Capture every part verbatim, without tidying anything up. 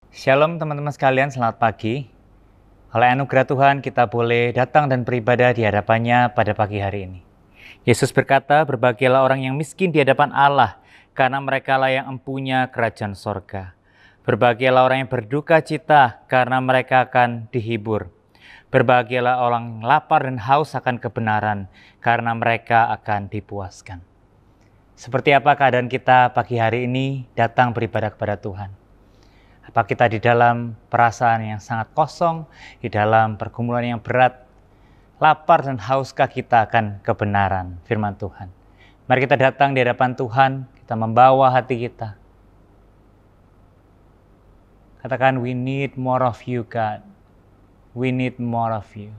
Shalom teman-teman sekalian, selamat pagi. Oleh anugerah Tuhan kita boleh datang dan beribadah di hadapannya pada pagi hari ini. Yesus berkata, berbahagialah orang yang miskin di hadapan Allah, karena merekalah yang empunya kerajaan sorga. Berbahagialah orang yang berduka cita, karena mereka akan dihibur. Berbahagialah orang yang lapar dan haus akan kebenaran, karena mereka akan dipuaskan. Seperti apa keadaan kita pagi hari ini datang beribadah kepada Tuhan? Apa kita di dalam perasaan yang sangat kosong, di dalam pergumulan yang berat, lapar dan hauskah kita akan kebenaran firman Tuhan? Mari kita datang di hadapan Tuhan, kita membawa hati kita. Katakan, we need more of you, God. We need more of you.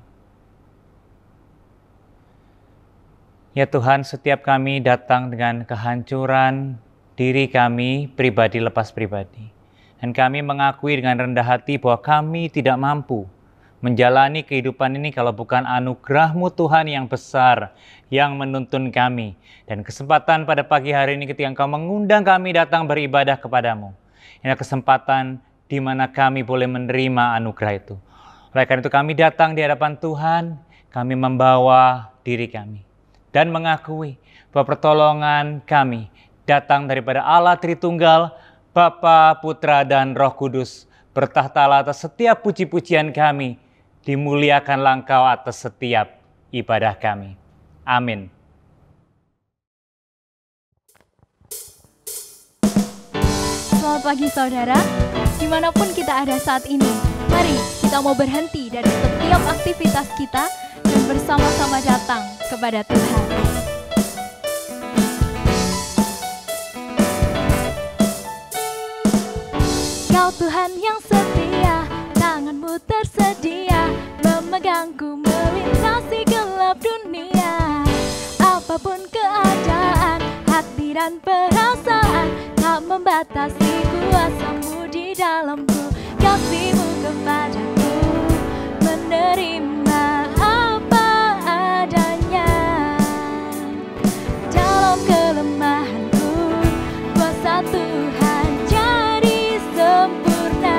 Ya Tuhan, setiap kami datang dengan kehancuran diri kami, pribadi lepas pribadi. Dan kami mengakui dengan rendah hati bahwa kami tidak mampu menjalani kehidupan ini kalau bukan anugerah-Mu Tuhan yang besar yang menuntun kami. Dan kesempatan pada pagi hari ini ketika Engkau mengundang kami datang beribadah kepadamu. Ini kesempatan di mana kami boleh menerima anugerah itu. Oleh karena itu kami datang di hadapan Tuhan, kami membawa diri kami. Dan mengakui bahwa pertolongan kami datang daripada Allah Tritunggal, Bapa, Putra, dan Roh Kudus, bertahtalah atas setiap puji-pujian kami, dimuliakanlah Engkau atas setiap ibadah kami. Amin. Selamat pagi saudara, dimanapun kita ada saat ini, mari kita mau berhenti dari setiap aktivitas kita dan bersama-sama datang kepada Tuhan. Kau Tuhan yang setia, tangan-Mu tersedia, memegangku melintasi gelap dunia. Apapun keadaan, hati dan perasaan, tak membatasi kuasa-Mu di dalamku. Kasih-Mu kepadaku, menerima apa adanya. Dalam kelemahanku, kuasa Tuhan jadi sempurna.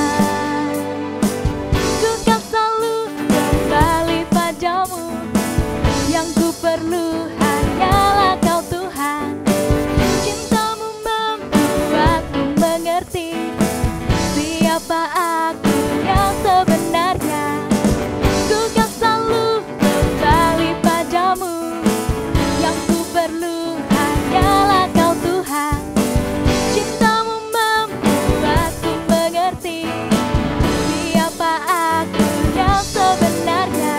Ku kan selalu kembali padamu, yang ku perlu hanyalah Kau Tuhan. Cinta-Mu membuatku mengerti siapa aku yang sebenarnya. Ku kan selalu kembali padamu, yang ku perlu hanyalah Kau Tuhan. Cinta-Mu membuatku mengerti siapa aku yang sebenarnya.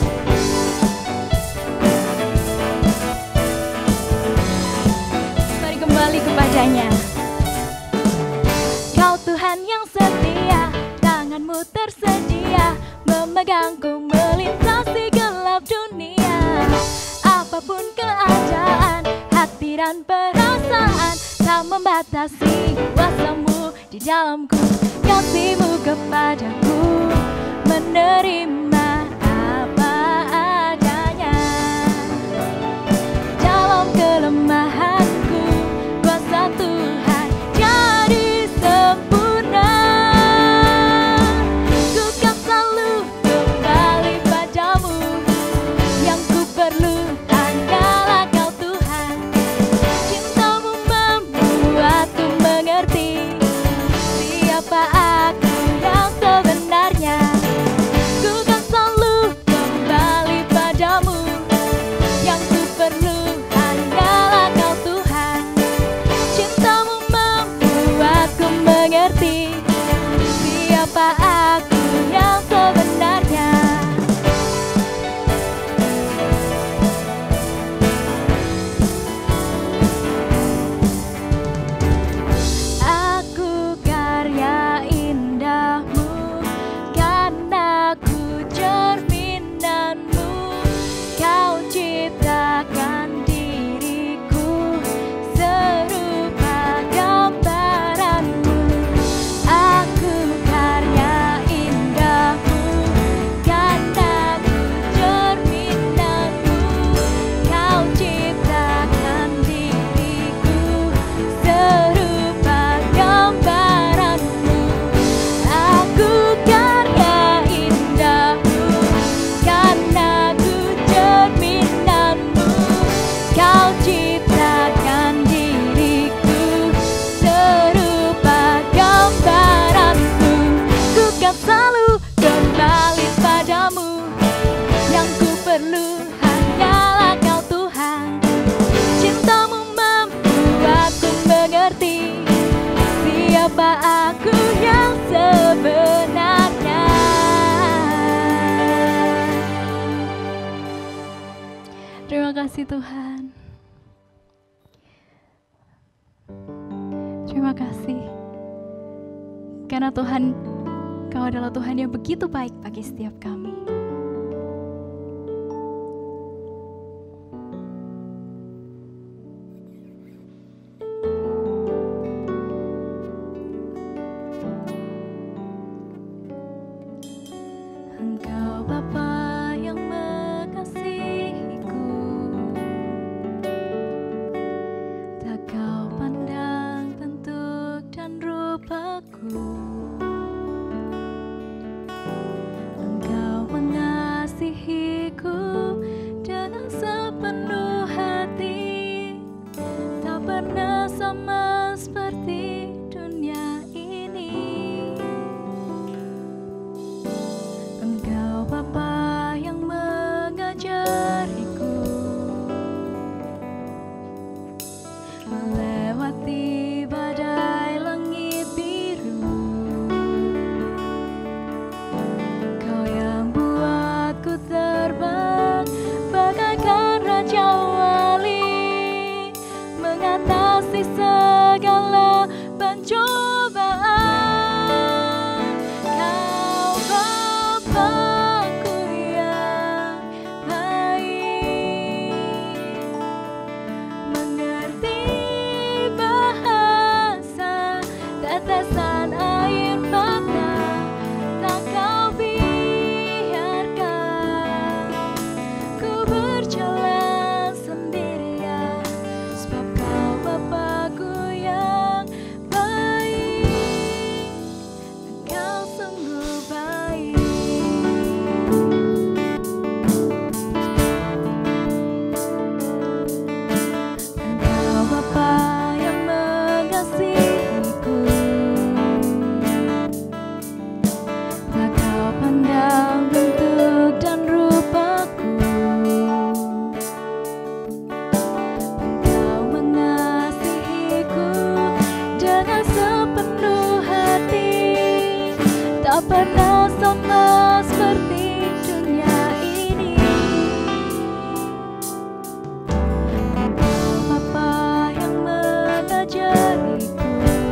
Mari kembali kepadanya. Kau Tuhan yang setia, tangan-Mu tersedia, memegangku melintasi gelap dunia. Apapun keadaan, hati dan perasaan, tak membatasi kuasa-Mu di dalamku. Kasih-Mu kepadaku, menerima apa adanya. Dalam kelemahanku, kuasa Tuhan jadi sempurna. Ku kan selalu kembali padamu, yang ku perlu hanyalah Kau Tuhan. Cinta-Mu membuatku mengerti siapa aku yang sebenarnya. Ku kan selalu kembali padamu, yang ku perlu hanyalah Kau Tuhan. Cinta-Mu membuatku mengerti siapa aku yang sebenarnya. Aku karya indah-Mu, karena ku cerminan-Mu. Kau ciptakan diriku serupa gambaran-Mu. Aku karya indah-Mu, siapa aku yang sebenarnya. Terima kasih Tuhan. Terima kasih. Karena Tuhan, Kau adalah Tuhan yang begitu baik bagi setiap kami. Engkau Bapa yang mengasihiku, tak Kau pandang bentuk dan rupaku. Engkau mengasihiku dengan sepenuh hati, tak pernah sama seperti dunia ini. Engkau Bapa yang mengajariku melewati badai langit biru. Kau yang buatku terbang bagaikan raja wali, mengatasi segala pencobaan. Kau Bapa-Ku yang baik, mengerti bahasa tetesan air mata, tak Kau biarkan ku berjalan sendirian, sebab Kau Bapa-Ku yang baik, Engkau sungguh baik. Engkau Bapa yang mengasihiku, tak Kau pandang bentuk dan rupaku. Engkau mengasihiku dengan sepenuh hati, tak pernah sama seperti dunia ini. Engkau Bapa yang mengajariku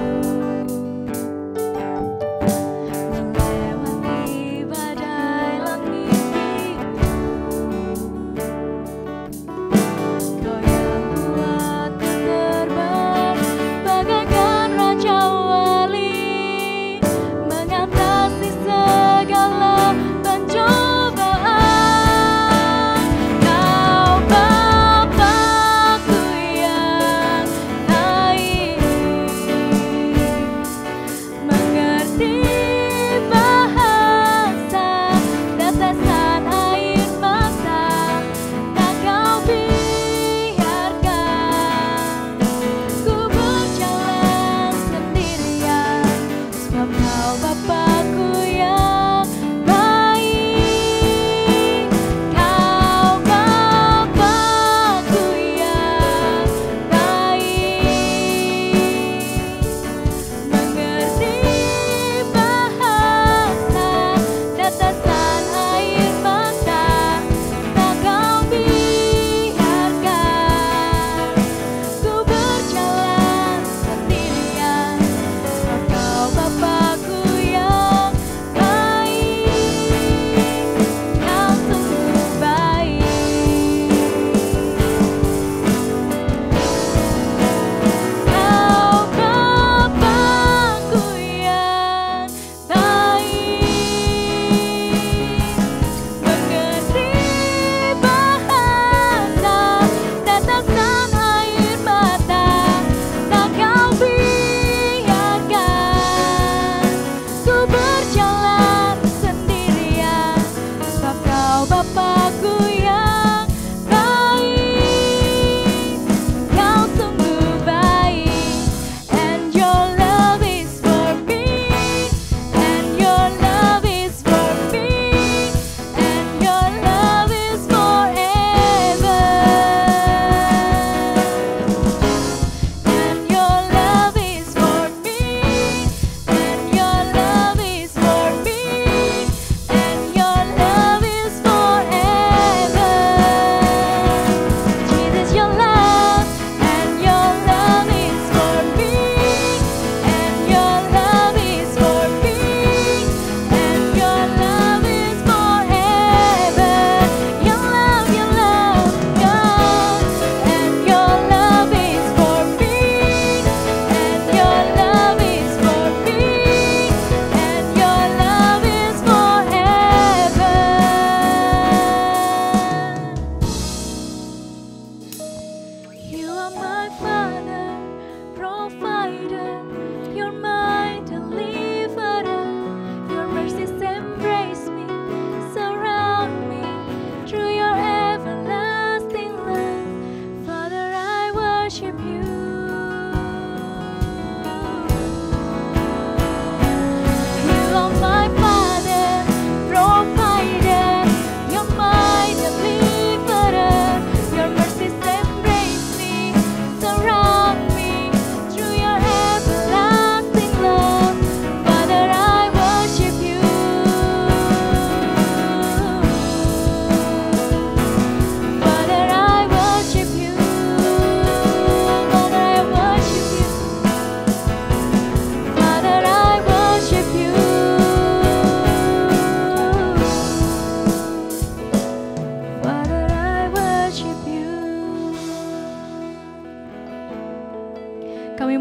melewati badai langit biru. Kau yang buatku terbang bagaikan raja wali, mengatasi segala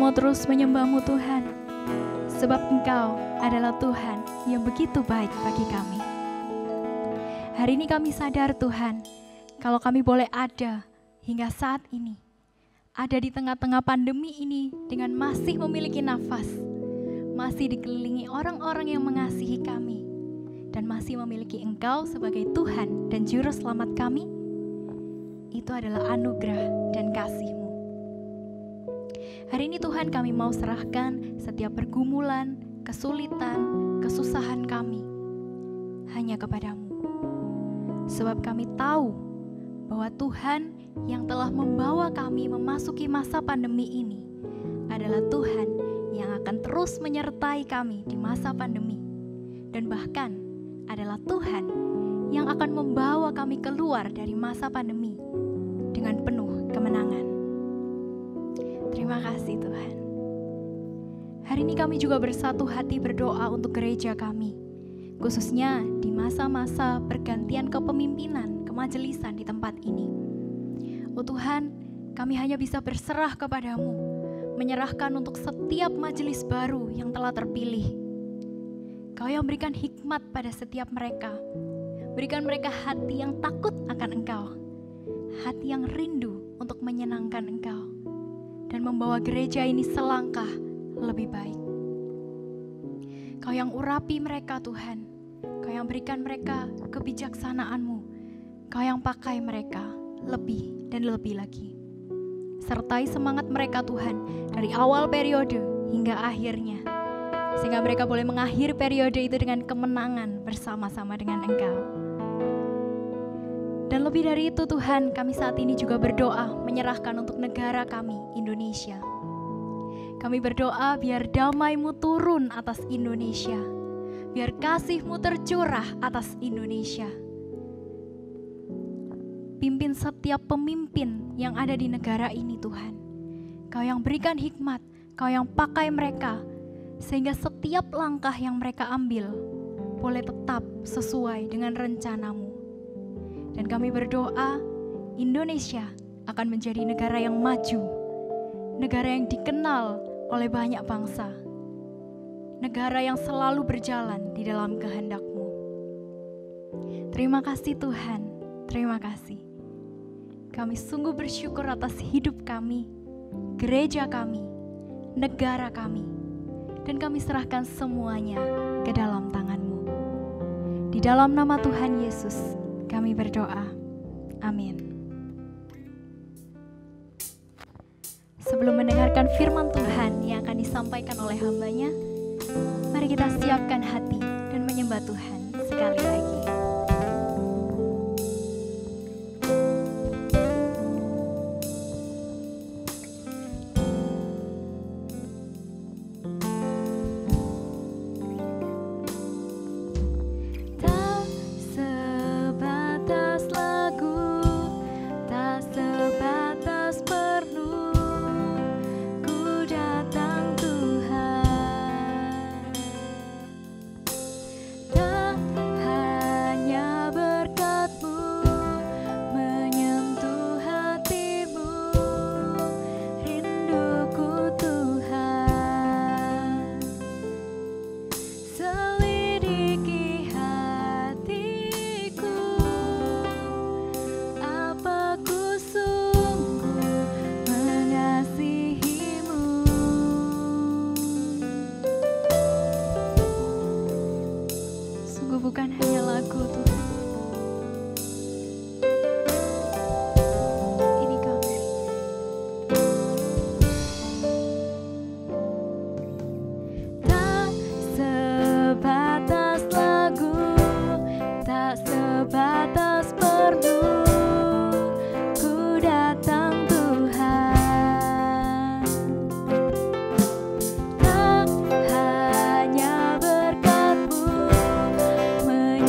mau terus menyembah-Mu Tuhan, sebab Engkau adalah Tuhan yang begitu baik bagi kami. Hari ini kami sadar Tuhan, kalau kami boleh ada hingga saat ini, ada di tengah-tengah pandemi ini dengan masih memiliki nafas, masih dikelilingi orang-orang yang mengasihi kami, dan masih memiliki Engkau sebagai Tuhan dan Juru Selamat kami, itu adalah anugerah dan kasih-Mu. Hari ini Tuhan, kami mau serahkan setiap pergumulan, kesulitan, kesusahan kami hanya kepada-Mu. Sebab kami tahu bahwa Tuhan yang telah membawa kami memasuki masa pandemi ini adalah Tuhan yang akan terus menyertai kami di masa pandemi, dan bahkan adalah Tuhan yang akan membawa kami keluar dari masa pandemi dengan penuh kemenangan. Terima kasih Tuhan. Hari ini kami juga bersatu hati berdoa untuk gereja kami, khususnya di masa-masa pergantian kepemimpinan kemajelisan di tempat ini. Oh Tuhan, kami hanya bisa berserah kepada-Mu, menyerahkan untuk setiap majelis baru yang telah terpilih. Kau yang berikan hikmat pada setiap mereka, berikan mereka hati yang takut akan Engkau, hati yang rindu untuk menyenangkan Engkau, dan membawa gereja ini selangkah lebih baik. Kau yang urapi mereka Tuhan, Kau yang berikan mereka kebijaksanaan-Mu, Kau yang pakai mereka lebih dan lebih lagi. Sertai semangat mereka Tuhan dari awal periode hingga akhirnya, sehingga mereka boleh mengakhiri periode itu dengan kemenangan bersama-sama dengan Engkau. Dan lebih dari itu Tuhan, kami saat ini juga berdoa menyerahkan untuk negara kami, Indonesia. Kami berdoa biar damai-Mu turun atas Indonesia, biar kasih-Mu tercurah atas Indonesia. Pimpin setiap pemimpin yang ada di negara ini Tuhan. Kau yang berikan hikmat, Kau yang pakai mereka, sehingga setiap langkah yang mereka ambil boleh tetap sesuai dengan rencana-Mu. Dan kami berdoa Indonesia akan menjadi negara yang maju, negara yang dikenal oleh banyak bangsa, negara yang selalu berjalan di dalam kehendak-Mu. Terima kasih Tuhan, terima kasih. Kami sungguh bersyukur atas hidup kami, gereja kami, negara kami, dan kami serahkan semuanya ke dalam tangan-Mu. Di dalam nama Tuhan Yesus kami berdoa, amin. Sebelum mendengarkan firman Tuhan yang akan disampaikan oleh hamba-Nya, mari kita siapkan hati dan menyembah Tuhan sekali lagi. Menyembah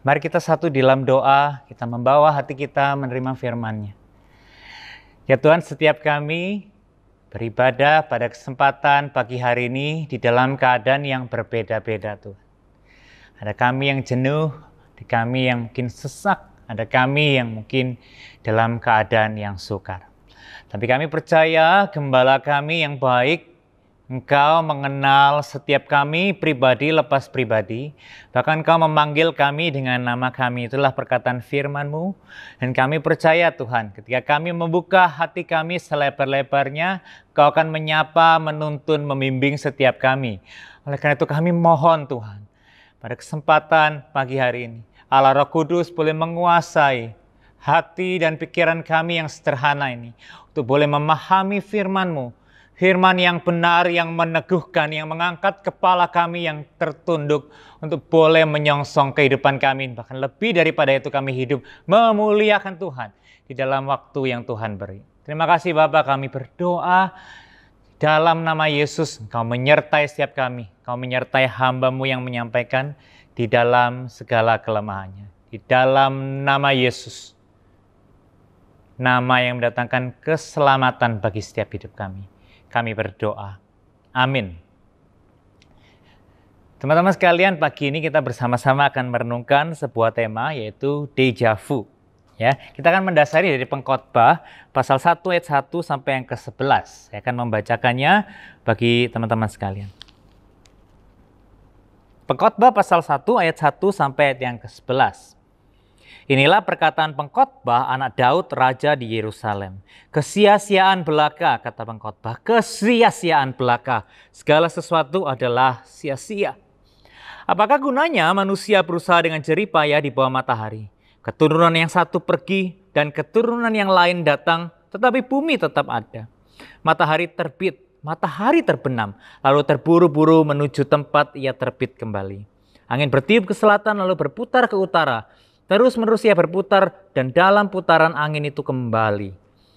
Mari kita satu di dalam doa, kita membawa hati kita menerima firman-Nya. Ya Tuhan, setiap kami beribadah pada kesempatan pagi hari ini di dalam keadaan yang berbeda-beda Tuhan. Ada kami yang jenuh, ada kami yang mungkin sesak, ada kami yang mungkin dalam keadaan yang sukar. Tapi kami percaya Gembala kami yang baik, Engkau mengenal setiap kami pribadi lepas pribadi. Bahkan Engkau memanggil kami dengan nama kami. Itulah perkataan firman-Mu. Dan kami percaya Tuhan, ketika kami membuka hati kami selebar-lebarnya, Engkau akan menyapa, menuntun, membimbing setiap kami. Oleh karena itu kami mohon Tuhan, pada kesempatan pagi hari ini, Allah Roh Kudus boleh menguasai hati dan pikiran kami yang sederhana ini, untuk boleh memahami firman-Mu. Firman yang benar, yang meneguhkan, yang mengangkat kepala kami yang tertunduk untuk boleh menyongsong kehidupan kami. Bahkan lebih daripada itu kami hidup memuliakan Tuhan di dalam waktu yang Tuhan beri. Terima kasih Bapa, kami berdoa dalam nama Yesus. Engkau menyertai setiap kami. Engkau menyertai hamba-Mu yang menyampaikan di dalam segala kelemahannya. Di dalam nama Yesus. Nama yang mendatangkan keselamatan bagi setiap hidup kami. Kami berdoa. Amin. Teman-teman sekalian, pagi ini kita bersama-sama akan merenungkan sebuah tema, yaitu deja vu. Ya, kita akan mendasari dari Pengkhotbah pasal satu ayat satu sampai yang ke sebelas. Saya akan membacakannya bagi teman-teman sekalian. Pengkhotbah pasal satu ayat satu sampai ayat yang ke sebelas. Inilah perkataan Pengkhotbah anak Daud, raja di Yerusalem. Kesia-siaan belaka, kata Pengkhotbah, kesia-siaan belaka. Segala sesuatu adalah sia-sia. Apakah gunanya manusia berusaha dengan jerih payah di bawah matahari? Keturunan yang satu pergi dan keturunan yang lain datang, tetapi bumi tetap ada. Matahari terbit, matahari terbenam, lalu terburu-buru menuju tempat ia terbit kembali. Angin bertiup ke selatan lalu berputar ke utara. Terus-menerus ia berputar dan dalam putaran angin itu kembali.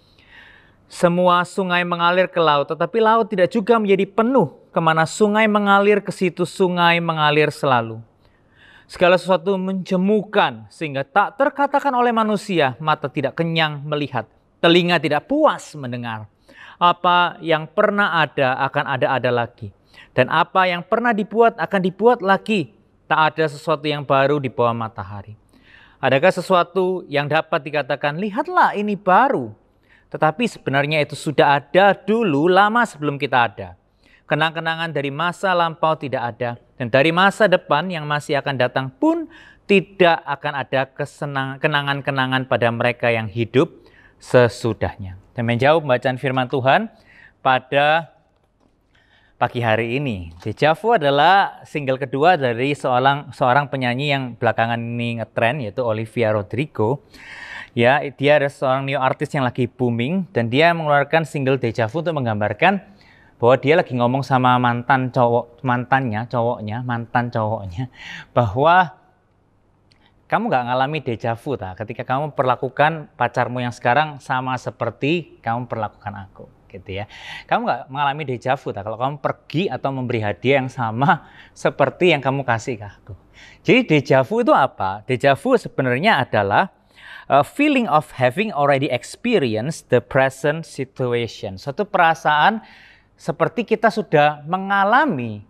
Semua sungai mengalir ke laut, tetapi laut tidak juga menjadi penuh. Kemana sungai mengalir, ke situ sungai mengalir selalu. Segala sesuatu menjemukan sehingga tak terkatakan oleh manusia. Mata tidak kenyang melihat, telinga tidak puas mendengar. Apa yang pernah ada akan ada-ada lagi. Dan apa yang pernah dibuat akan dibuat lagi. Tak ada sesuatu yang baru di bawah matahari. Adakah sesuatu yang dapat dikatakan, lihatlah ini baru. Tetapi sebenarnya itu sudah ada dulu lama sebelum kita ada. Kenang-kenangan dari masa lampau tidak ada. Dan dari masa depan yang masih akan datang pun tidak akan ada kesenang, kenangan-kenangan pada mereka yang hidup sesudahnya. Dan menjawab pembacaan firman Tuhan pada pagi hari ini. Deja vu adalah single kedua dari seorang seorang penyanyi yang belakangan ini ngetren, yaitu Olivia Rodrigo. Ya, dia adalah seorang new artist yang lagi booming dan dia mengeluarkan single Deja Vu untuk menggambarkan bahwa dia lagi ngomong sama mantan cowok, mantannya, cowoknya, mantan cowoknya, bahwa kamu nggak ngalami deja vu tak? Ketika kamu perlakukan pacarmu yang sekarang sama seperti kamu perlakukan aku. Gitu ya. Kamu nggak mengalami deja vu tak? Kalau kamu pergi atau memberi hadiah yang sama seperti yang kamu kasih ke aku. Jadi deja vu itu apa? Deja vu sebenarnya adalah a feeling of having already experienced the present situation. Suatu perasaan seperti kita sudah mengalami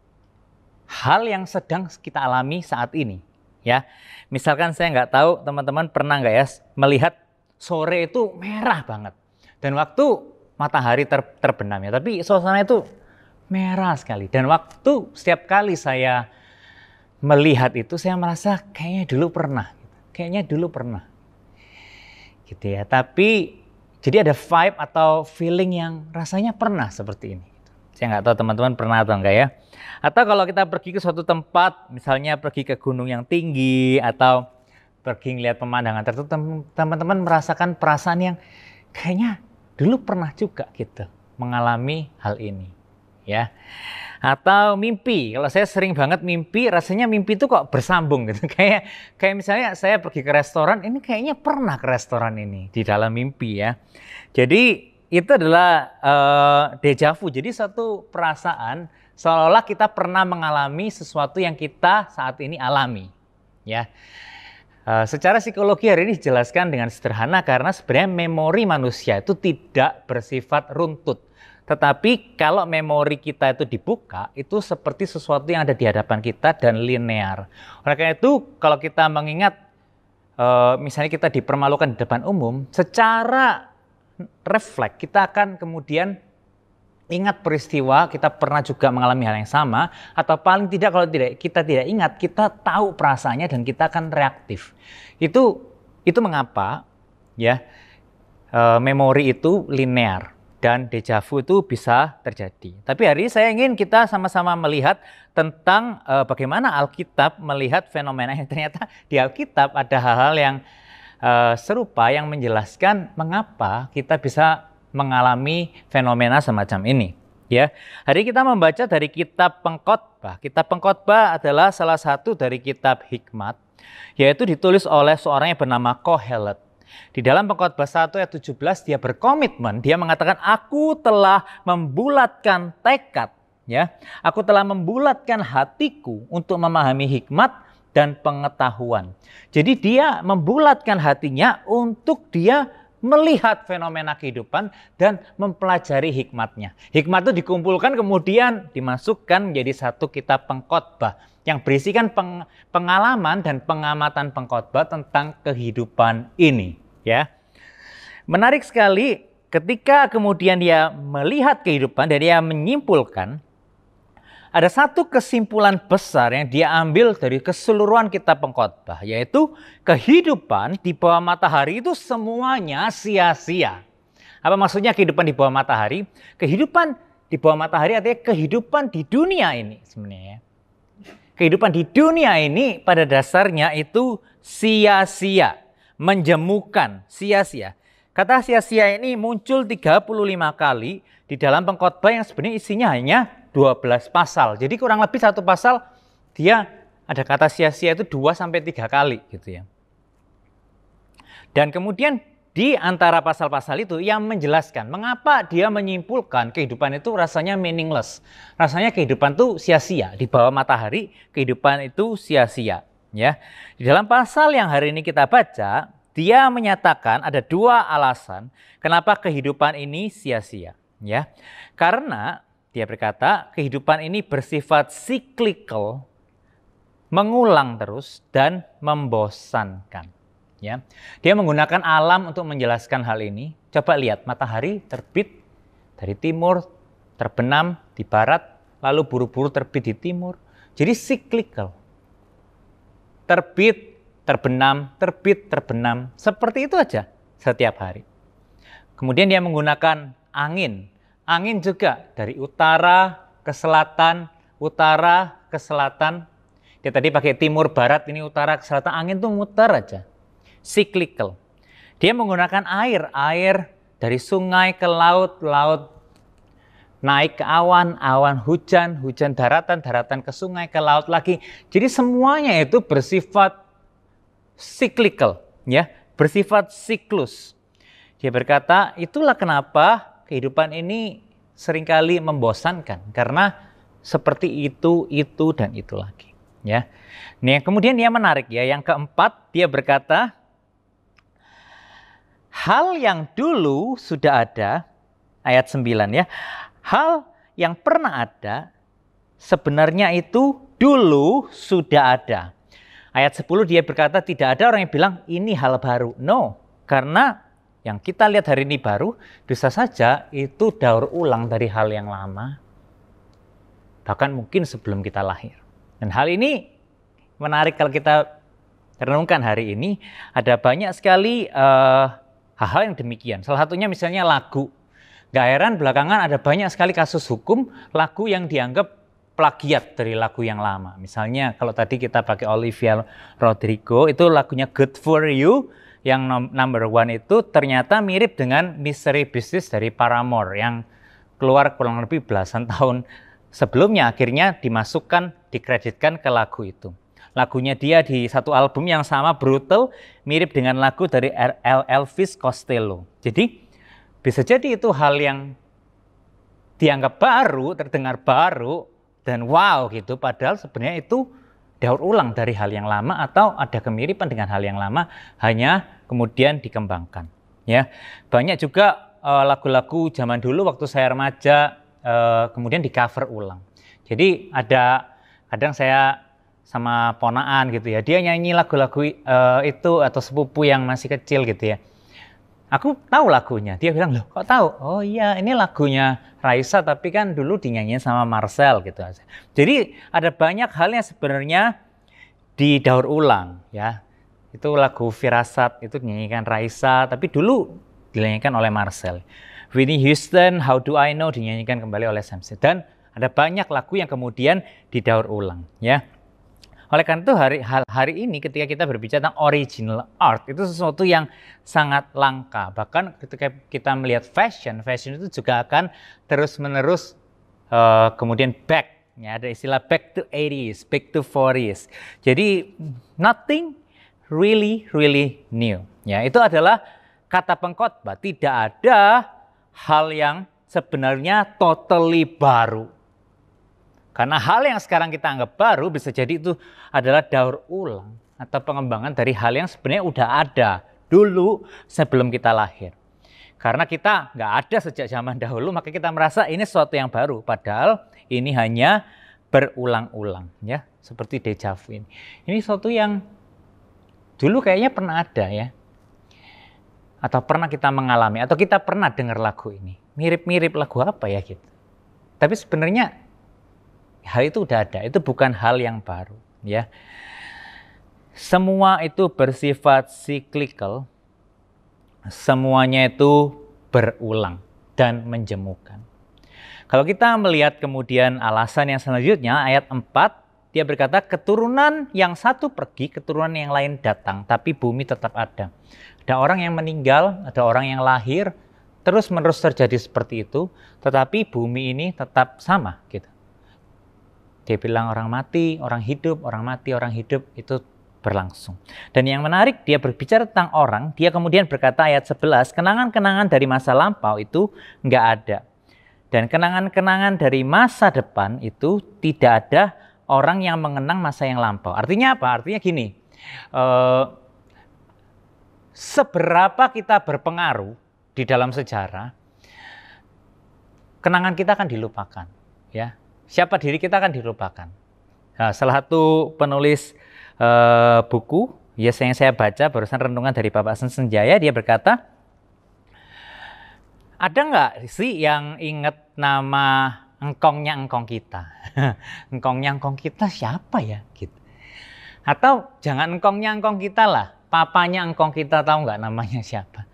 hal yang sedang kita alami saat ini. Ya, misalkan saya nggak tahu teman-teman pernah nggak ya melihat sore itu merah banget dan waktu matahari ter, terbenam ya, tapi suasana itu merah sekali. Dan waktu setiap kali saya melihat itu, saya merasa kayaknya dulu pernah, kayaknya dulu pernah, gitu ya. Tapi jadi ada vibe atau feeling yang rasanya pernah seperti ini. Saya nggak tahu teman-teman pernah atau enggak ya. Atau kalau kita pergi ke suatu tempat, misalnya pergi ke gunung yang tinggi atau pergi ngeliat pemandangan tertentu, teman-teman merasakan perasaan yang kayaknya dulu pernah juga gitu mengalami hal ini, ya. Atau mimpi, kalau saya sering banget mimpi, rasanya mimpi itu kok bersambung gitu. Kayak kayak misalnya saya pergi ke restoran, ini kayaknya pernah ke restoran ini di dalam mimpi ya. Jadi itu adalah uh, deja vu. Jadi satu perasaan seolah-olah kita pernah mengalami sesuatu yang kita saat ini alami. Ya, uh, secara psikologi hari ini dijelaskan dengan sederhana karena sebenarnya memori manusia itu tidak bersifat runtut. Tetapi kalau memori kita itu dibuka, itu seperti sesuatu yang ada di hadapan kita dan linear. Oleh karena itu, kalau kita mengingat, uh, misalnya kita dipermalukan di depan umum, secara refleks kita akan kemudian ingat peristiwa, kita pernah juga mengalami hal yang sama, atau paling tidak kalau tidak kita tidak ingat, kita tahu perasaannya dan kita akan reaktif. Itu itu mengapa ya uh, memori itu linear. Dan deja vu itu bisa terjadi. Tapi hari ini saya ingin kita sama-sama melihat tentang uh, bagaimana Alkitab melihat fenomena yang ternyata di Alkitab ada hal-hal yang uh, serupa yang menjelaskan mengapa kita bisa mengalami fenomena semacam ini. Ya, hari ini kita membaca dari kitab Pengkhotbah. Kitab Pengkhotbah adalah salah satu dari kitab hikmat, yaitu ditulis oleh seorang yang bernama Kohelet. Di dalam Pengkhotbah satu ayat tujuh belas dia berkomitmen, dia mengatakan aku telah membulatkan tekad, ya. Aku telah membulatkan hatiku untuk memahami hikmat dan pengetahuan. Jadi dia membulatkan hatinya untuk dia melihat fenomena kehidupan dan mempelajari hikmatnya. Hikmat itu dikumpulkan kemudian dimasukkan menjadi satu kitab Pengkhotbah yang berisikan peng, pengalaman dan pengamatan pengkhotbah tentang kehidupan ini. Ya, menarik sekali ketika kemudian dia melihat kehidupan dan dia menyimpulkan ada satu kesimpulan besar yang dia ambil dari keseluruhan kitab Pengkhotbah, yaitu kehidupan di bawah matahari itu semuanya sia-sia. Apa maksudnya kehidupan di bawah matahari? Kehidupan di bawah matahari artinya kehidupan di dunia ini sebenarnya. Kehidupan di dunia ini pada dasarnya itu sia-sia. Menjemukan, sia-sia. Kata sia-sia ini muncul tiga puluh lima kali di dalam Pengkhotbah yang sebenarnya isinya hanya dua belas pasal. Jadi kurang lebih satu pasal dia ada kata sia-sia itu dua sampai tiga kali gitu ya. Dan kemudian di antara pasal-pasal itu yang menjelaskan mengapa dia menyimpulkan kehidupan itu rasanya meaningless. Rasanya kehidupan itu sia-sia, di bawah matahari kehidupan itu sia-sia. Ya, di dalam pasal yang hari ini kita baca, dia menyatakan ada dua alasan kenapa kehidupan ini sia-sia. Ya, karena dia berkata kehidupan ini bersifat cyclical, mengulang terus dan membosankan. Ya, dia menggunakan alam untuk menjelaskan hal ini. Coba lihat, matahari terbit dari timur, terbenam di barat, lalu buru-buru terbit di timur. Jadi cyclical. Terbit, terbenam, terbit, terbenam. Seperti itu aja setiap hari. Kemudian dia menggunakan angin. Angin juga dari utara ke selatan, utara ke selatan. Dia tadi pakai timur, barat, ini utara ke selatan. Angin itu muter aja. Cyclical. Dia menggunakan air. Air dari sungai ke laut, laut naik ke awan, awan hujan, hujan daratan, daratan ke sungai, ke laut lagi. Jadi semuanya itu bersifat cyclical, ya, bersifat siklus. Dia berkata, itulah kenapa kehidupan ini seringkali membosankan, karena seperti itu, itu, dan itu lagi. Ya. Nih, kemudian dia menarik ya. Yang keempat, dia berkata, hal yang dulu sudah ada, ayat sembilan ya. Hal yang pernah ada sebenarnya itu dulu sudah ada. Ayat sepuluh dia berkata tidak ada orang yang bilang ini hal baru. No, karena yang kita lihat hari ini baru bisa saja itu daur ulang dari hal yang lama. Bahkan mungkin sebelum kita lahir. Dan hal ini menarik kalau kita renungkan hari ini. Ada banyak sekali uh, hal-hal yang demikian. Salah satunya misalnya lagu. Gak heran belakangan ada banyak sekali kasus hukum lagu yang dianggap plagiat dari lagu yang lama. Misalnya kalau tadi kita pakai Olivia Rodrigo, itu lagunya Good For You yang number one itu ternyata mirip dengan Mystery Business dari Paramore yang keluar kurang lebih belasan tahun sebelumnya, akhirnya dimasukkan, dikreditkan ke lagu itu. Lagunya dia di satu album yang sama, Brutal, mirip dengan lagu dari Elvis Costello. Jadi bisa jadi itu hal yang dianggap baru, terdengar baru, dan wow gitu. Padahal sebenarnya itu daur ulang dari hal yang lama atau ada kemiripan dengan hal yang lama, hanya kemudian dikembangkan. Ya, banyak juga uh, lagu-lagu zaman dulu waktu saya remaja uh, kemudian di cover ulang. Jadi ada kadang saya sama ponaan gitu ya, dia nyanyi lagu-lagu uh, itu atau sepupu yang masih kecil gitu ya. Aku tahu lagunya, dia bilang, loh kok tahu? Oh iya, ini lagunya Raisa tapi kan dulu dinyanyiin sama Marcel gitu aja. Jadi ada banyak hal yang sebenarnya didaur ulang ya. Itu lagu Firasat itu dinyanyikan Raisa tapi dulu dinyanyikan oleh Marcel. Whitney Houston, How Do I Know dinyanyikan kembali oleh Sam Smith. Dan ada banyak lagu yang kemudian didaur ulang ya. Oleh karena itu hari, hari ini ketika kita berbicara tentang original art itu sesuatu yang sangat langka. Bahkan ketika kita melihat fashion, fashion itu juga akan terus-menerus uh, kemudian back. Ya, ada istilah back to eighties, back to forties. Jadi nothing really really new. Ya, itu adalah kata pengkhotbah. Tidak ada hal yang sebenarnya totally baru. Karena hal yang sekarang kita anggap baru bisa jadi itu adalah daur ulang atau pengembangan dari hal yang sebenarnya udah ada dulu sebelum kita lahir. Karena kita nggak ada sejak zaman dahulu, maka kita merasa ini sesuatu yang baru. Padahal ini hanya berulang-ulang, ya, seperti deja vu ini. Ini sesuatu yang dulu kayaknya pernah ada ya, atau pernah kita mengalami, atau kita pernah dengar lagu ini. Mirip-mirip lagu apa ya gitu. Tapi sebenarnya hal itu udah ada, itu bukan hal yang baru ya. Semua itu bersifat cyclical, semuanya itu berulang dan menjemukan. Kalau kita melihat kemudian alasan yang selanjutnya, ayat empat, dia berkata keturunan yang satu pergi, keturunan yang lain datang, tapi bumi tetap ada. Ada orang yang meninggal, ada orang yang lahir, terus menerus terjadi seperti itu, tetapi bumi ini tetap sama gitu. Dia bilang orang mati, orang hidup, orang mati, orang hidup, itu berlangsung. Dan yang menarik, dia berbicara tentang orang, dia kemudian berkata ayat sebelas, kenangan-kenangan dari masa lampau itu nggak ada. Dan kenangan-kenangan dari masa depan itu tidak ada orang yang mengenang masa yang lampau. Artinya apa? Artinya gini, eh, seberapa kita berpengaruh di dalam sejarah, kenangan kita akan dilupakan. Ya. Siapa diri kita akan dilupakan. Nah, salah satu penulis uh, buku ya yang saya baca barusan renungan dari Bapak Sensenjaya, dia berkata, ada nggak sih yang ingat nama engkongnya engkong kita? Engkongnya engkong kita siapa ya? Gitu. Atau jangan engkongnya engkong kita lah, papanya engkong kita, tahu nggak namanya siapa?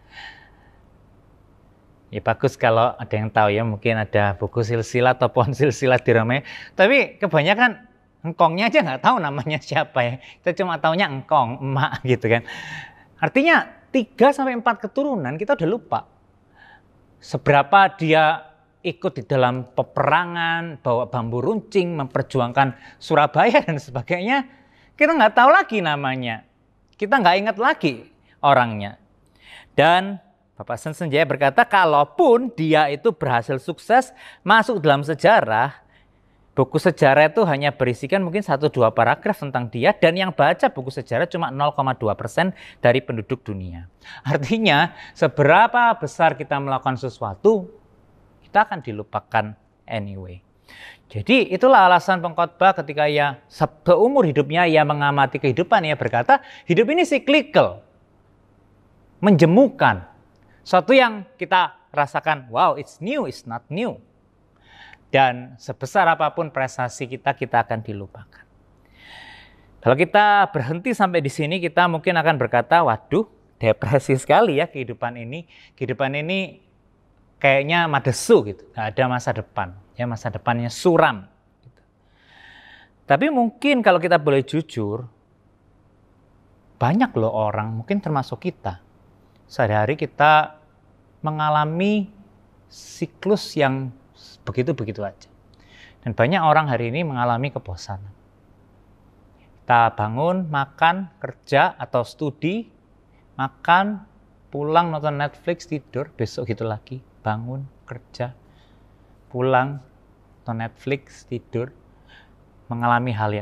Ya bagus kalau ada yang tahu ya, mungkin ada buku silsilah atau pohon silsilah di Rome. Tapi kebanyakan engkongnya aja nggak tahu namanya siapa ya. Kita cuma taunya engkong, emak gitu kan. Artinya tiga sampai empat keturunan kita udah lupa. Seberapa dia ikut di dalam peperangan, bawa bambu runcing, memperjuangkan Surabaya dan sebagainya. Kita nggak tahu lagi namanya. Kita nggak ingat lagi orangnya. Dan Bapak Sensenjaya berkata, kalaupun dia itu berhasil sukses masuk dalam sejarah, buku sejarah itu hanya berisikan mungkin satu dua paragraf tentang dia, dan yang baca buku sejarah cuma nol koma dua persen dari penduduk dunia. Artinya, seberapa besar kita melakukan sesuatu, kita akan dilupakan anyway. Jadi itulah alasan pengkhotbah ketika ia seumur hidupnya ia mengamati kehidupan, ia berkata, hidup ini cyclical, menjemukan. Suatu yang kita rasakan, wow, it's new, it's not new. Dan sebesar apapun prestasi kita, kita akan dilupakan. Kalau kita berhenti sampai di sini, kita mungkin akan berkata, waduh, depresi sekali ya kehidupan ini. Kehidupan ini kayaknya madesu gitu, nggak ada masa depan. Ya, masa depannya suram. Gitu. Tapi mungkin kalau kita boleh jujur, banyak loh orang, mungkin termasuk kita, sehari-hari kita mengalami siklus yang begitu-begitu aja. Dan banyak orang hari ini mengalami kebosanan. Kita bangun, makan, kerja, atau studi, makan, pulang, nonton Netflix, tidur, besok gitu lagi, bangun, kerja, pulang, nonton Netflix, tidur, mengalami hal yang itu.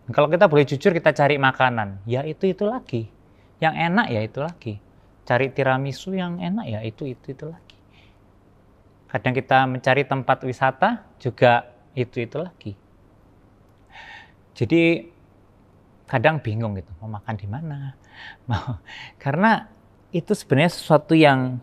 Kalau kita boleh jujur, kita cari makanan, ya itu-itu lagi. Yang enak ya itu lagi. Cari tiramisu yang enak ya itu-itu lagi. Kadang kita mencari tempat wisata juga itu-itu lagi. Jadi kadang bingung gitu, mau makan di mana? Mau karena itu sebenarnya sesuatu yang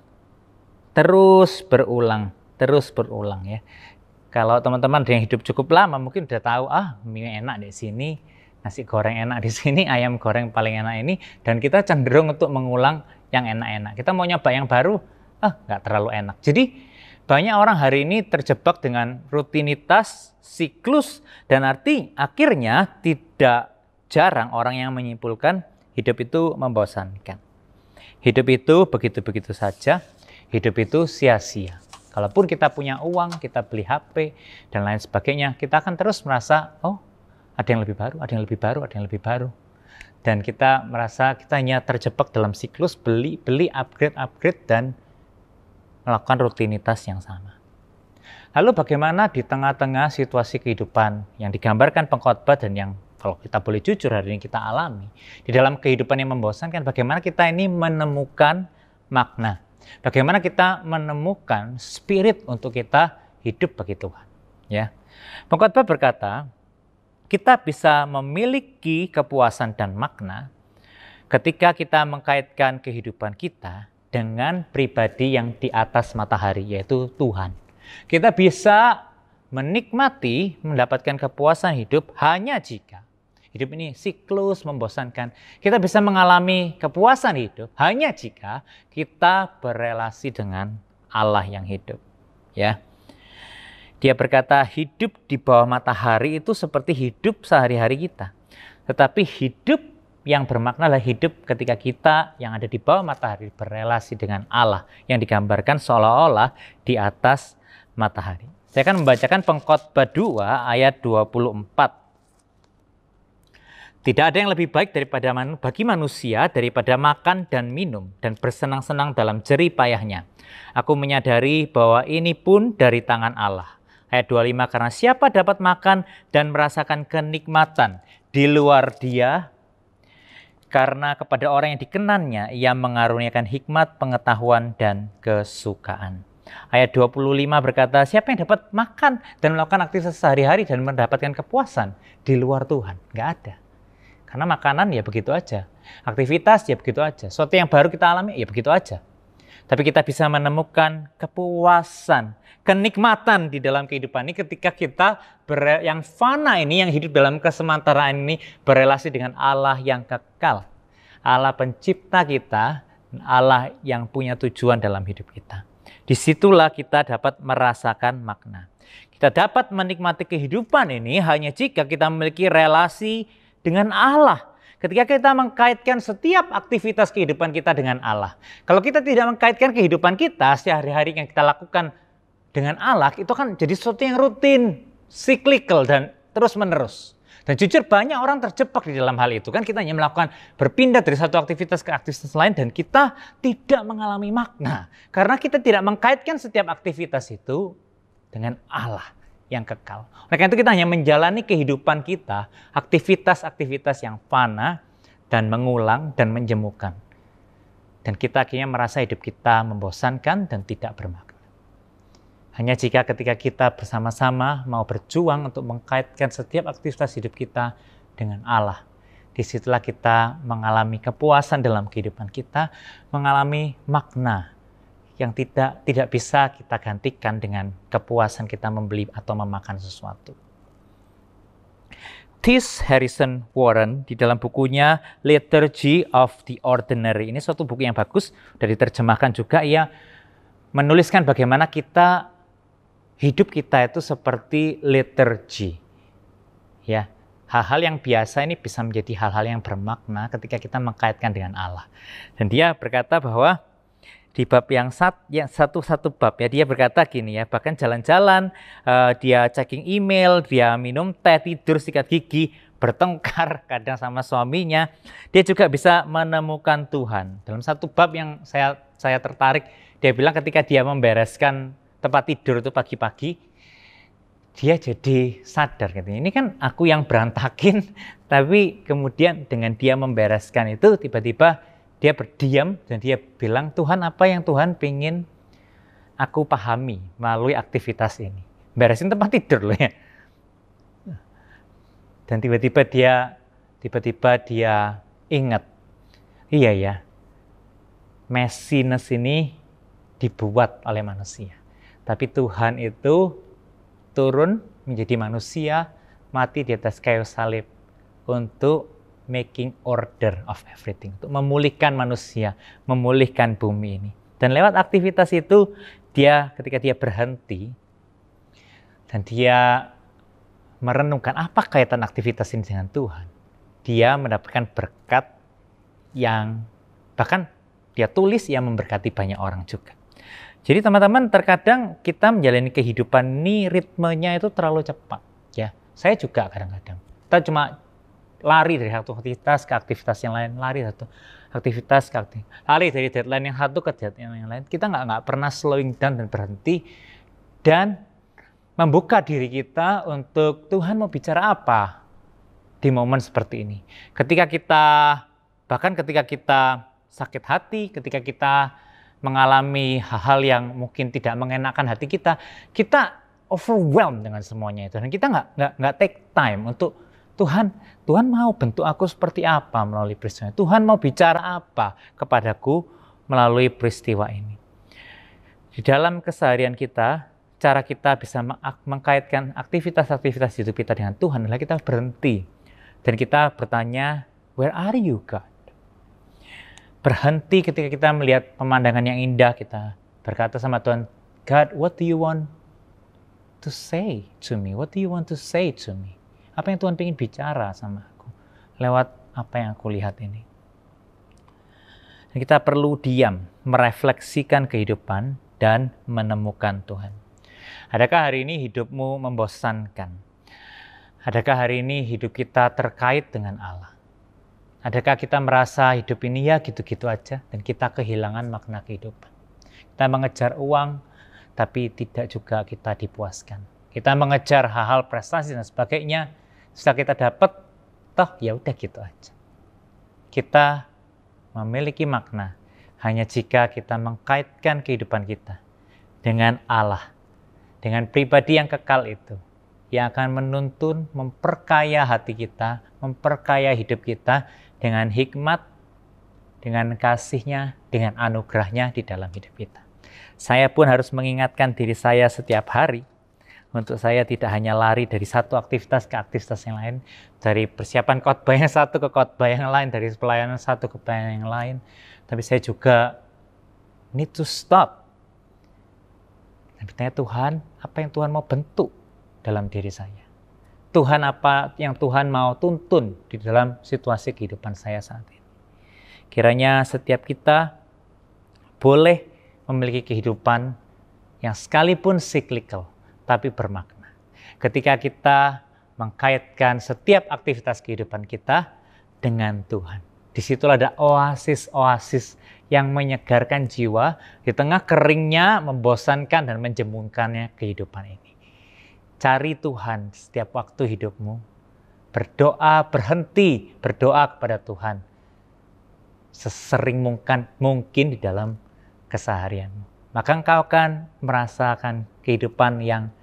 terus berulang, terus berulang ya. Kalau teman-teman yang hidup cukup lama mungkin udah tahu, ah mie enak di sini, nasi goreng enak di sini, ayam goreng paling enak ini, dan kita cenderung untuk mengulang yang enak-enak. Kita mau nyoba yang baru, ah nggak terlalu enak. Jadi banyak orang hari ini terjebak dengan rutinitas, siklus, dan arti akhirnya tidak jarang orang yang menyimpulkan hidup itu membosankan. Hidup itu begitu-begitu saja, hidup itu sia-sia. Kalaupun kita punya uang, kita beli H P, dan lain sebagainya, kita akan terus merasa, oh ada yang lebih baru, ada yang lebih baru, ada yang lebih baru. Dan kita merasa kita hanya terjebak dalam siklus beli, beli, upgrade, upgrade, dan melakukan rutinitas yang sama. Lalu bagaimana di tengah-tengah situasi kehidupan yang digambarkan pengkhotbah dan yang kalau kita boleh jujur hari ini kita alami, di dalam kehidupan yang membosankan, bagaimana kita ini menemukan makna, bagaimana kita menemukan spirit untuk kita hidup bagi Tuhan. Ya, pengkhotbah berkata, kita bisa memiliki kepuasan dan makna ketika kita mengkaitkan kehidupan kita dengan pribadi yang di atas matahari, yaitu Tuhan. Kita bisa menikmati, mendapatkan kepuasan hidup hanya jika hidup ini siklus membosankan. Kita bisa mengalami kepuasan hidup hanya jika kita berelasi dengan Allah yang hidup. Ya, Dia berkata hidup di bawah matahari itu seperti hidup sehari-hari kita. Tetapi hidup yang bermakna adalah hidup ketika kita yang ada di bawah matahari berelasi dengan Allah yang digambarkan seolah-olah di atas matahari. Saya akan membacakan pengkhotbah dua ayat dua puluh empat. Tidak ada yang lebih baik daripada manu, bagi manusia daripada makan dan minum dan bersenang-senang dalam jerih payahnya. Aku menyadari bahwa ini pun dari tangan Allah. Ayat dua puluh lima, karena siapa dapat makan dan merasakan kenikmatan di luar Dia, karena kepada orang yang dikenannya ia mengaruniakan hikmat, pengetahuan, dan kesukaan. Ayat dua puluh lima berkata, siapa yang dapat makan dan melakukan aktivitas sehari-hari dan mendapatkan kepuasan di luar Tuhan? Nggak ada. Karena makanan ya begitu aja, aktivitas ya begitu aja, sesuatu yang baru kita alami ya begitu aja. Tapi kita bisa menemukan kepuasan, kenikmatan di dalam kehidupan ini ketika kita ber, yang fana ini, yang hidup dalam kesementaraan ini berelasi dengan Allah yang kekal. Allah pencipta kita, Allah yang punya tujuan dalam hidup kita. Disitulah kita dapat merasakan makna. Kita dapat menikmati kehidupan ini hanya jika kita memiliki relasi dengan Allah. Ketika kita mengkaitkan setiap aktivitas kehidupan kita dengan Allah. Kalau kita tidak mengkaitkan kehidupan kita sehari-hari yang kita lakukan dengan Allah, itu kan jadi sesuatu yang rutin, cyclical, dan terus-menerus. Dan jujur banyak orang terjebak di dalam hal itu. Kan kita hanya melakukan berpindah dari satu aktivitas ke aktivitas lain dan kita tidak mengalami makna. Karena kita tidak mengkaitkan setiap aktivitas itu dengan Allah yang kekal. Oleh karena itu kita hanya menjalani kehidupan kita, aktivitas-aktivitas yang fana dan mengulang dan menjemukan. Dan kita akhirnya merasa hidup kita membosankan dan tidak bermakna. Hanya jika ketika kita bersama-sama mau berjuang untuk mengkaitkan setiap aktivitas hidup kita dengan Allah, disitulah kita mengalami kepuasan dalam kehidupan kita, mengalami makna yang tidak tidak bisa kita gantikan dengan kepuasan kita membeli atau memakan sesuatu. T. Harrison Warren di dalam bukunya Liturgy of the Ordinary, ini suatu buku yang bagus, sudah diterjemahkan juga, ia menuliskan bagaimana kita hidup kita itu seperti liturgi. Ya, hal-hal yang biasa ini bisa menjadi hal-hal yang bermakna ketika kita mengkaitkan dengan Allah. Dan dia berkata bahwa di bab yang, sat, yang satu-satu bab ya, dia berkata gini ya, bahkan jalan-jalan, uh, dia checking email, dia minum teh, tidur, sikat gigi, bertengkar kadang sama suaminya, dia juga bisa menemukan Tuhan. Dalam satu bab yang saya saya tertarik, dia bilang ketika dia membereskan tempat tidur itu pagi-pagi, dia jadi sadar gitu. Ini kan aku yang berantakin, tapi kemudian dengan dia membereskan itu tiba-tiba dia berdiam dan dia bilang, Tuhan, apa yang Tuhan pengen aku pahami melalui aktivitas ini? Beresin tempat tidur loh ya. Dan tiba-tiba dia tiba-tiba dia ingat, iya ya, messiness ini dibuat oleh manusia. Tapi Tuhan itu turun menjadi manusia, mati di atas kayu salib untuk making order of everything, untuk memulihkan manusia, memulihkan bumi ini. Dan lewat aktivitas itu, dia ketika dia berhenti dan dia merenungkan apa kaitan aktivitas ini dengan Tuhan, dia mendapatkan berkat yang bahkan dia tulis yang memberkati banyak orang juga. Jadi teman-teman, terkadang kita menjalani kehidupan ini ritmenya itu terlalu cepat. Ya, saya juga kadang-kadang. Kita cuma lari dari satu aktivitas ke aktivitas yang lain, lari satu aktivitas ke aktivitas, lari dari deadline yang satu ke deadline yang lain. Kita nggak nggak pernah slowing down dan berhenti dan membuka diri kita untuk Tuhan mau bicara apa di momen seperti ini. Ketika kita, bahkan ketika kita sakit hati, ketika kita mengalami hal-hal yang mungkin tidak mengenakan hati kita, kita overwhelmed dengan semuanya itu. Dan kita nggak nggak nggak take time untuk Tuhan, Tuhan mau bentuk aku seperti apa melalui peristiwa ini. Tuhan mau bicara apa kepadaku melalui peristiwa ini. Di dalam keseharian kita, cara kita bisa mengkaitkan aktivitas-aktivitas hidup kita dengan Tuhan adalah kita berhenti. Dan kita bertanya, where are you God? Berhenti ketika kita melihat pemandangan yang indah, kita berkata sama Tuhan, God, what do you want to say to me? What do you want to say to me? Apa yang Tuhan ingin bicara sama aku lewat apa yang aku lihat ini? Dan kita perlu diam, merefleksikan kehidupan dan menemukan Tuhan. Adakah hari ini hidupmu membosankan? Adakah hari ini hidup kita terkait dengan Allah? Adakah kita merasa hidup ini ya gitu-gitu aja dan kita kehilangan makna kehidupan? Kita mengejar uang tapi tidak juga kita dipuaskan. Kita mengejar hal-hal prestasi dan sebagainya, setelah kita dapat, toh ya udah gitu aja. Kita memiliki makna hanya jika kita mengkaitkan kehidupan kita dengan Allah, dengan pribadi yang kekal itu, yang akan menuntun, memperkaya hati kita, memperkaya hidup kita dengan hikmat, dengan kasih-Nya, dengan anugerah-Nya di dalam hidup kita. Saya pun harus mengingatkan diri saya setiap hari, untuk saya tidak hanya lari dari satu aktivitas ke aktivitas yang lain, dari persiapan khotbah yang satu ke khotbah yang lain, dari pelayanan satu ke pelayanan yang lain, tapi saya juga need to stop. Dan bertanya, Tuhan, apa yang Tuhan mau bentuk dalam diri saya? Tuhan, apa yang Tuhan mau tuntun di dalam situasi kehidupan saya saat ini? Kiranya setiap kita boleh memiliki kehidupan yang sekalipun cyclical, tapi bermakna. Ketika kita mengkaitkan setiap aktivitas kehidupan kita dengan Tuhan. Disitulah ada oasis-oasis yang menyegarkan jiwa di tengah keringnya, membosankan dan menjemukannya kehidupan ini. Cari Tuhan setiap waktu hidupmu. Berdoa, berhenti berdoa kepada Tuhan. Sesering mungkin, mungkin di dalam keseharianmu. Maka engkau akan merasakan kehidupan yang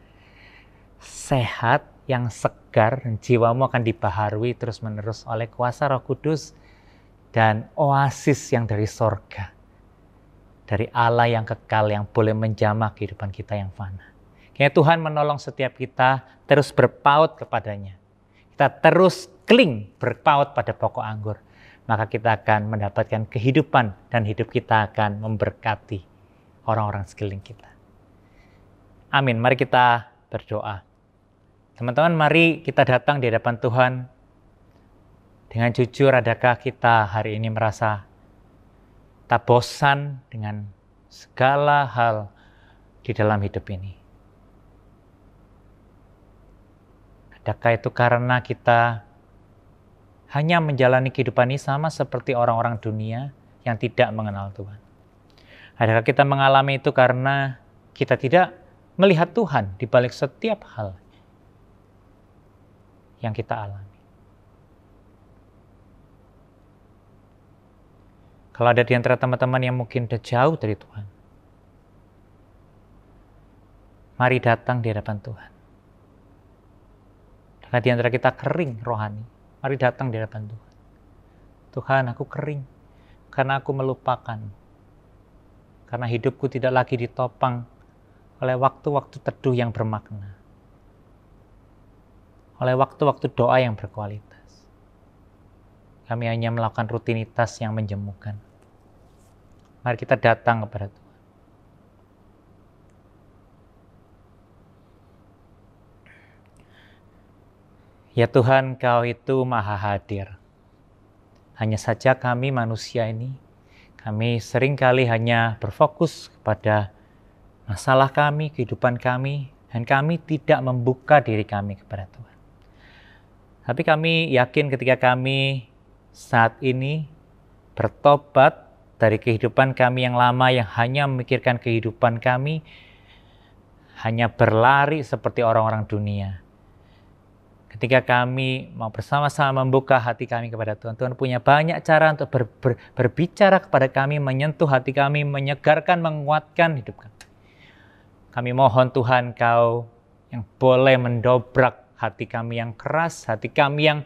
sehat, yang segar, dan jiwamu akan dibaharui terus-menerus oleh kuasa Roh Kudus dan oasis yang dari sorga, dari Allah yang kekal yang boleh menjamah kehidupan kita yang fana. Kiranya Tuhan menolong setiap kita terus berpaut kepadanya. Kita terus kling berpaut pada pokok anggur. Maka kita akan mendapatkan kehidupan dan hidup kita akan memberkati orang-orang sekeliling kita. Amin. Mari kita berdoa. Teman-teman, mari kita datang di hadapan Tuhan dengan jujur. Adakah kita hari ini merasa tak bosan dengan segala hal di dalam hidup ini? Adakah itu karena kita hanya menjalani kehidupan ini sama seperti orang-orang dunia yang tidak mengenal Tuhan? Adakah kita mengalami itu karena kita tidak melihat Tuhan di balik setiap hal yang kita alami. Kalau ada di antara teman-teman yang mungkin sudah jauh dari Tuhan, mari datang di hadapan Tuhan. Karena di antara kita kering rohani, mari datang di hadapan Tuhan. Tuhan, aku kering karena aku melupakan. Karena hidupku tidak lagi ditopang oleh waktu-waktu teduh yang bermakna. Oleh waktu-waktu doa yang berkualitas. Kami hanya melakukan rutinitas yang menjemukan. Mari kita datang kepada Tuhan. Ya Tuhan, Kau itu maha hadir. Hanya saja kami manusia ini, kami seringkali hanya berfokus kepada masalah kami, kehidupan kami, dan kami tidak membuka diri kami kepada Tuhan. Tapi kami yakin ketika kami saat ini bertobat dari kehidupan kami yang lama yang hanya memikirkan kehidupan kami, hanya berlari seperti orang-orang dunia. Ketika kami mau bersama-sama membuka hati kami kepada Tuhan, Tuhan punya banyak cara untuk ber, ber, berbicara kepada kami, menyentuh hati kami, menyegarkan, menguatkan hidup kami. Kami mohon Tuhan, Kau yang boleh mendobrak hati kami yang keras, hati kami yang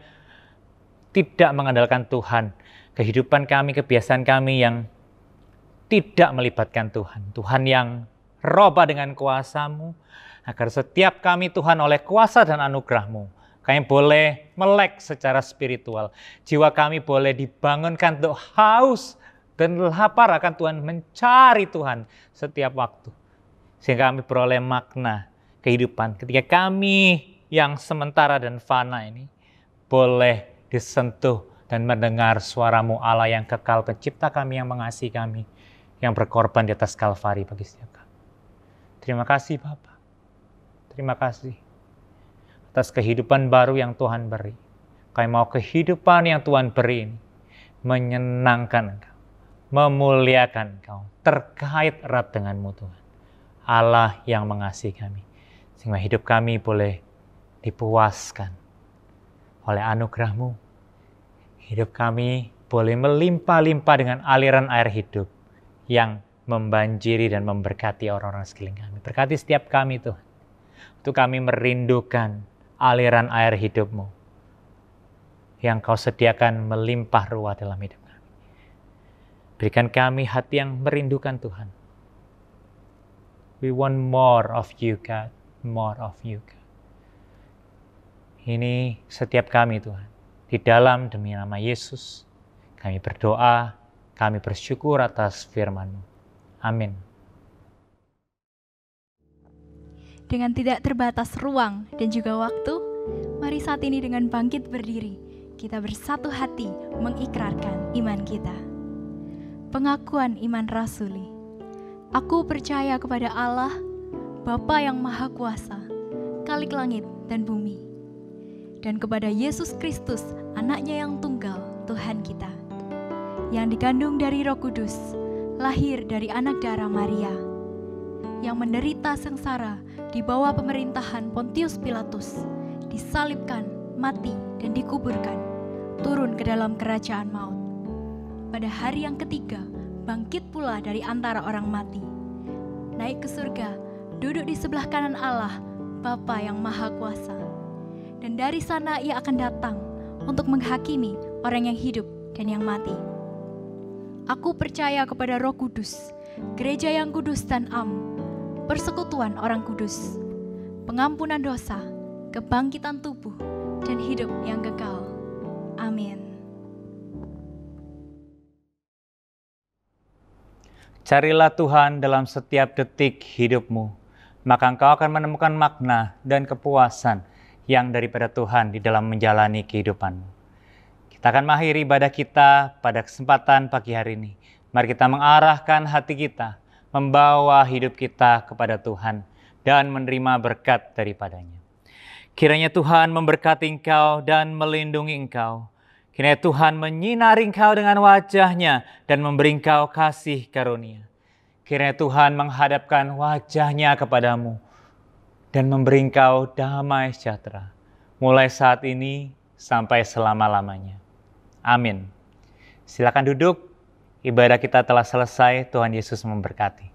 tidak mengandalkan Tuhan, kehidupan kami, kebiasaan kami yang tidak melibatkan Tuhan. Tuhan yang roba dengan kuasa-Mu, agar setiap kami Tuhan oleh kuasa dan anugerah-Mu, kami boleh melek secara spiritual. Jiwa kami boleh dibangunkan untuk haus dan lapar akan Tuhan, mencari Tuhan setiap waktu. Sehingga kami beroleh makna kehidupan. Ketika kami yang sementara dan fana ini boleh disentuh dan mendengar suara-Mu Allah yang kekal, pencipta kami, yang mengasihi kami, yang berkorban di atas Kalvari bagi setiap kami. Terima kasih Bapa. Terima kasih atas kehidupan baru yang Tuhan beri. Kami mau kehidupan yang Tuhan beri ini menyenangkan Engkau, memuliakan Engkau, terkait erat dengan-Mu Tuhan. Allah yang mengasihi kami. Sehingga hidup kami boleh dipuaskan oleh anugerah-Mu. Hidup kami boleh melimpah-limpah dengan aliran air hidup yang membanjiri dan memberkati orang-orang sekeliling kami. Berkati setiap kami Tuhan. Untuk kami merindukan aliran air hidup-Mu yang Kau sediakan melimpah ruah dalam hidup kami. Berikan kami hati yang merindukan Tuhan. We want more of You, God. More of You, God. Ini setiap kami Tuhan. Di dalam demi nama Yesus, kami berdoa, kami bersyukur atas firman-Mu. Amin. Dengan tidak terbatas ruang dan juga waktu, mari saat ini dengan bangkit berdiri, kita bersatu hati mengikrarkan iman kita. Pengakuan iman rasuli. Aku percaya kepada Allah, Bapa yang Maha Kuasa, Khalik langit dan bumi, dan kepada Yesus Kristus, Anaknya yang tunggal, Tuhan kita, yang dikandung dari Roh Kudus, lahir dari anak darah Maria, yang menderita sengsara di bawah pemerintahan Pontius Pilatus, disalibkan, mati, dan dikuburkan, turun ke dalam kerajaan maut. Pada hari yang ketiga, bangkit pula dari antara orang mati, naik ke surga, duduk di sebelah kanan Allah, Bapa yang Maha Kuasa. Dan dari sana Ia akan datang untuk menghakimi orang yang hidup dan yang mati. Aku percaya kepada Roh Kudus, gereja yang kudus dan am, persekutuan orang kudus, pengampunan dosa, kebangkitan tubuh, dan hidup yang kekal. Amin. Carilah Tuhan dalam setiap detik hidupmu, maka engkau akan menemukan makna dan kepuasan yang daripada Tuhan di dalam menjalani kehidupanmu. Kita akan mengakhiri ibadah kita pada kesempatan pagi hari ini. Mari kita mengarahkan hati kita, membawa hidup kita kepada Tuhan, dan menerima berkat daripadanya. Kiranya Tuhan memberkati engkau dan melindungi engkau. Kiranya Tuhan menyinari engkau dengan wajah-Nya dan memberi engkau kasih karunia. Kiranya Tuhan menghadapkan wajah-Nya kepadamu dan memberi engkau damai sejahtera. mulai saat ini sampai selama-lamanya. Amin. Silakan duduk, ibadah kita telah selesai, Tuhan Yesus memberkati.